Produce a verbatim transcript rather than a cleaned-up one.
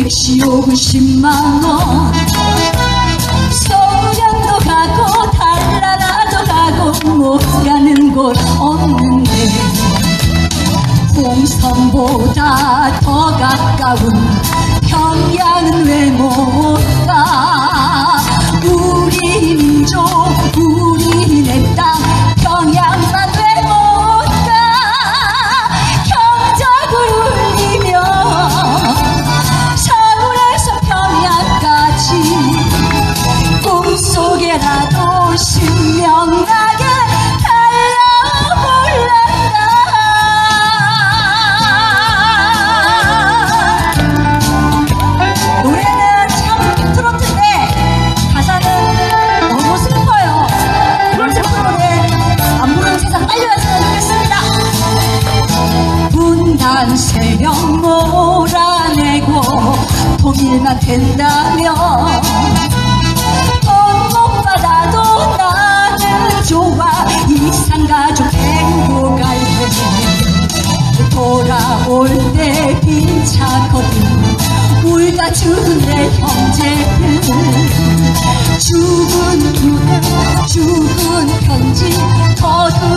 택시요금 십만 원 서울역도 가고 달나라도 가고 못 가는 곳 없는데 홍성보다 더 가까운 평양은 왜 못 가? 우리 민족 우리네 땅 평양만 왜 못 가? 경적을 울리며 서울에서 평양까지 꿈속에라도 신명나게 세력 몰아내고 통일만 된다면 돈 못 받아도 나는 좋아 이산가족 행복할 때 돌아올 때 빈차거든 울다 죽은 내 형제들 죽은 눈 죽은 편지 거둔